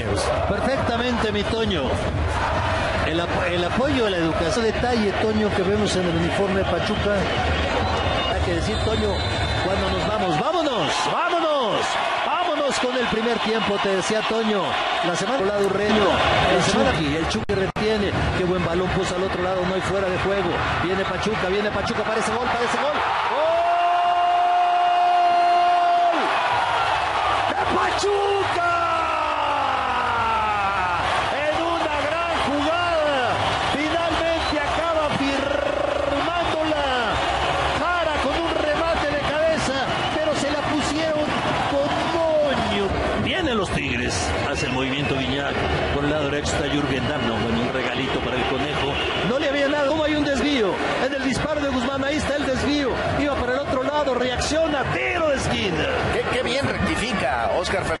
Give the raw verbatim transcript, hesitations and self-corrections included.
Perfectamente, mi Toño. El, ap el apoyo a la educación. Detalle, Toño, que vemos en el uniforme de Pachuca. Hay que decir, Toño, cuando nos vamos, ¡vámonos! ¡Vámonos! ¡Vámonos con el primer tiempo! Te decía Toño. La semana lado Reño. La semana aquí, el Chucky retiene. Qué buen balón puso al otro lado, no hay fuera de juego. Viene Pachuca, viene Pachuca, parece gol, parece gol. ¡Gol! ¡De Pachuca! Los Tigres, hace el movimiento Guiñac, por el lado derecho está Jürgen Damm, bueno, un regalito para el conejo, no le había nada, como hay un desvío, en el disparo de Guzmán, ahí está el desvío, iba para el otro lado, reacciona, tiro de esquina. Qué, qué bien rectifica Óscar Fernández.